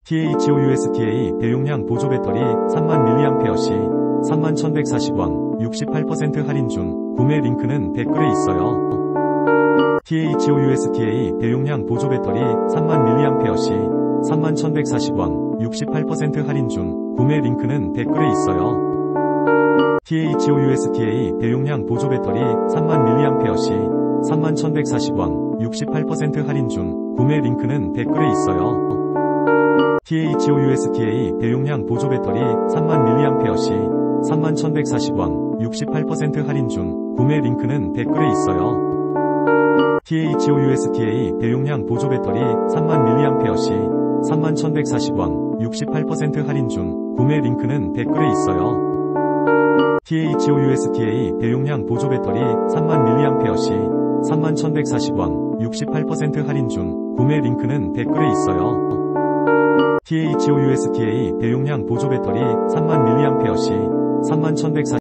THOUSTA 대용량 보조 배터리 3000mAh 시 31,140원 68% 할인 중. 구매 링크는 댓글에 있어요. THOUSTA 대용량 보조 배터리 3000mAh 시 31,140원 68% 할인 중. 구매 링크는 댓글에 있어요. THOUSTA 대용량 보조 배터리 3000mAh 시 31,140원 68% 할인 중. 구매 링크는 댓글에 있어요. THOUSTA 대용량 보조 배터리 3000mAh 시 31,140원 68% 할인 중. 구매 링크는 댓글에 있어요. THOUSTA 대용량 보조 배터리 3000mAh 시 31,140원 68% 할인 중. 구매 링크는 댓글에 있어요. THOUSTA 대용량 보조 배터리 3000mAh 시 31,140원 68% 할인 중. 구매 링크는 댓글에 있어요. THOUSTA 대용량 보조 배터리 3000mAh 시 31,140